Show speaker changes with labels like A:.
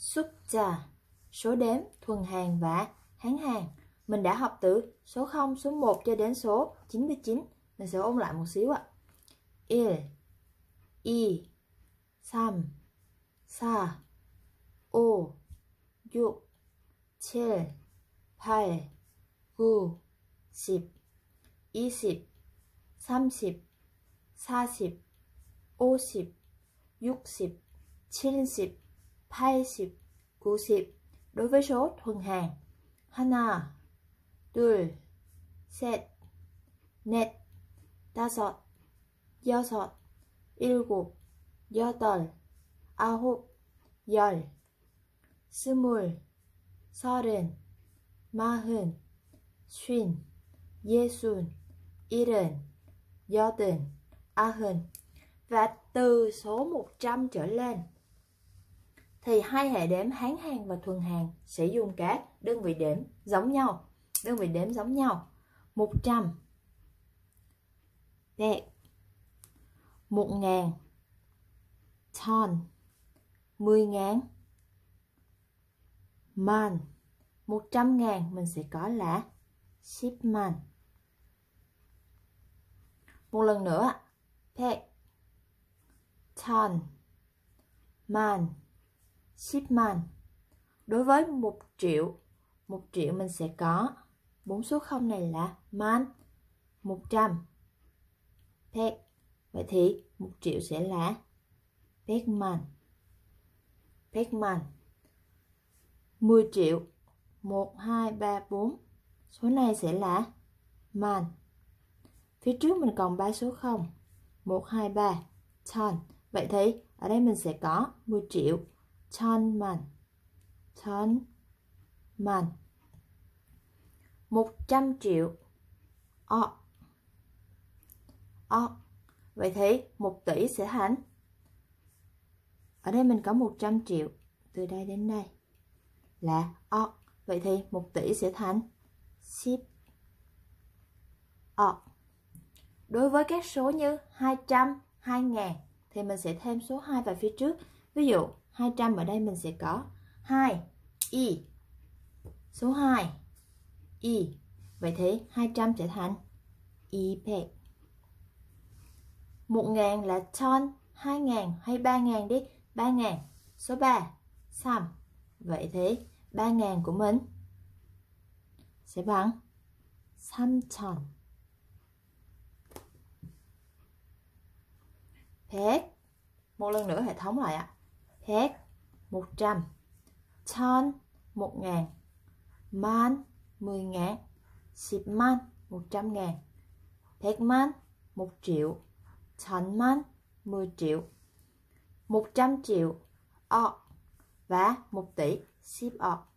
A: 숫자, số đếm, thuần hàng và hán hàng. Mình đã học từ số 0, số 1 cho đến số 99. Mình sẽ ôn lại một xíu ạ. 1, 2, 3, 4, 5, 6, 7, 8, 9, 10, 20, 30, 40, 50, 60, 70, 80, 90. Đối với số thuần hàng, 하나, 둘, 셋, 넷, 다섯, 여섯, 일곱, 여덟, 아홉, 열, 스물, 서른, 마흔, 쉰, 예순, 일흔, 여든, 아흔. Và từ số 100 trở lên thì hai hệ đếm hán hàng và thuần hàng sẽ dùng các đơn vị đếm giống nhau. Đơn vị đếm giống nhau. 100, 100, 1000, 1000, 10.000, man. 100.000 mình sẽ có là 10만. Một lần nữa. 100, 1000, man, 10만. Đối với 1 triệu mình sẽ có 4 số 0 này là man, 100, 100. Vậy thì 1 triệu sẽ là 100만, 100만. 10 triệu, 1, 2, 3, 4. Số này sẽ là man. Phía trước mình còn 3 số 0. 1, 2, 3, 1000. Vậy thì ở đây mình sẽ có 10 triệu, 1000만, 1000만. 100 triệu, 억. Vậy thì 1 tỷ sẽ thành, ở đây mình có 100 triệu, từ đây đến đây là 억. Vậy thì 1 tỷ sẽ thành 10억. Đối với các số như 200, 2000 thì mình sẽ thêm số 2 vào phía trước. Ví dụ 200 ở đây mình sẽ có 2, y. Số 2, y. Vậy thì 200 sẽ thành 200. 1000 là 1000, 2000 hay 3000 đi. 3000. Số 3, 3. Vậy thì 3000 của mình sẽ bằng 3000. 100. Một lần nữa hệ thống lại ạ. 100, 100, 1000, 1000, man, 10.000, 10만, 100.000, 100만, 1 triệu, 1000만, 10 triệu, 100 triệu, 억 và 1 tỷ, 10억.